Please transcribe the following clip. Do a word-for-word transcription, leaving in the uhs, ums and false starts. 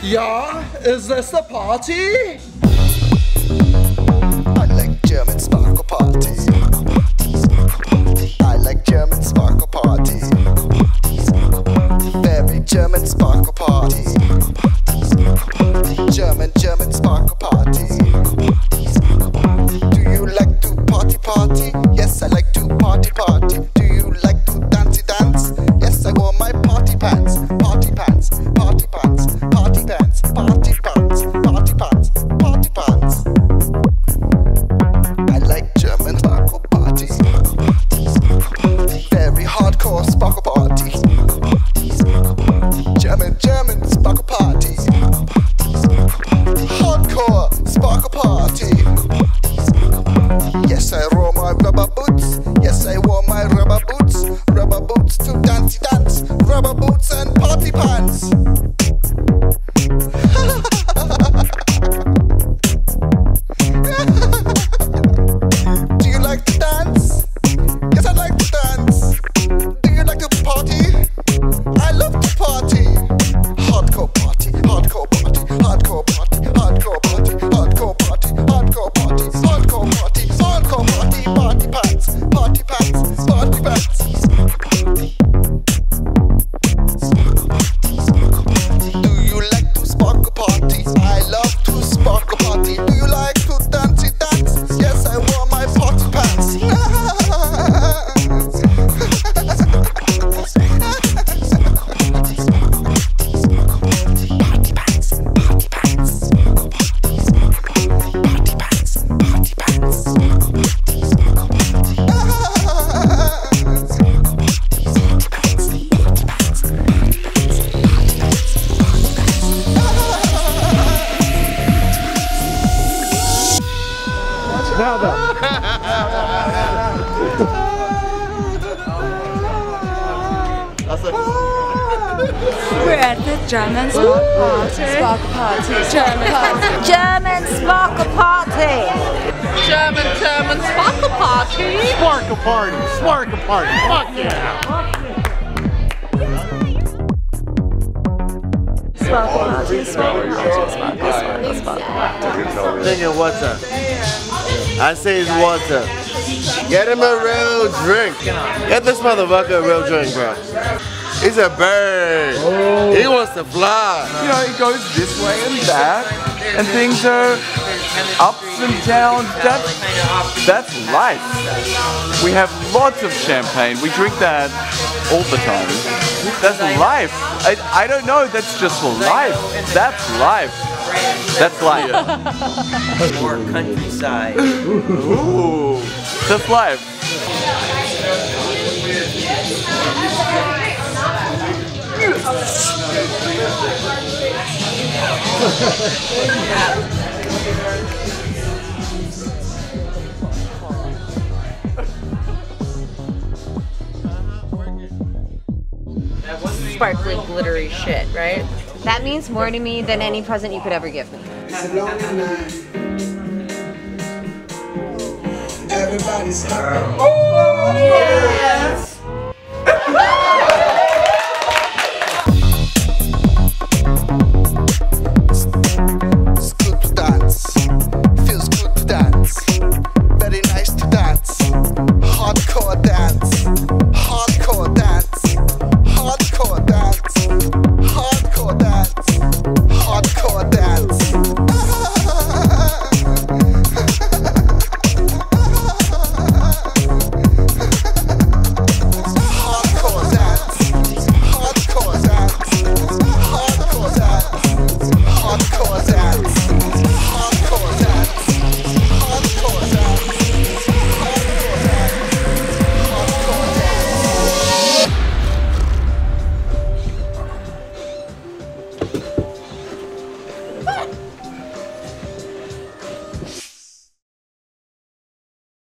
Yeah, is this the party? I like German sparkle parties. I like German sparkle parties. Very German sparkle parties. German, German sparkle parties. Do you like to party party? Yes, I like to party party. Do you like to dancey dance? Yes, I wore my party pants. Party pants, party pants, party pants, party pants, party pants, party pants. I like German sparkle parties. Very hardcore sparkle parties. German, German sparkle parties. Hardcore sparkle party. Yes, I wore my rubber boots. Yes, I wore my rubber boots. Rubber boots to dancey dance. Rubber boots and party pants. Do you like to dance? Yes, I like to dance. Do you like to party? I love to party. Hardcore party, hardcore party, hardcore party, hardcore party, hardcore party, hardcore party, hardcore party, hardcore party, party pants, party pants, party pants. Do you like to sparkle party? I love to sparkle party. Do you like to dancey dance? Yes, I wore my party pants. Now then. We're at the German Sparkle Party. Sparkle Party. German Party. German Sparkle Party. German, German Sparkle Party. Sparkle party, sparkle party, fuck yeah! Sparkle Party. Sparkle Party. Sparkle, sparkle, sparkle Party. Think of water. I say it's water. Get him a real drink. Get this motherfucker a real drink, bro. He's a bird. Oh. He wants to fly. You know, it goes this way and that, and things are ups and downs. That's, that's life. We have lots of champagne. We drink that all the time. That's life. I, I don't know, that's just life. That's life. That's life. More countryside. Ooh. That's life. Sparkly, glittery shit, right? That means more to me than any present you could ever give me. Everybody's like, oh yes!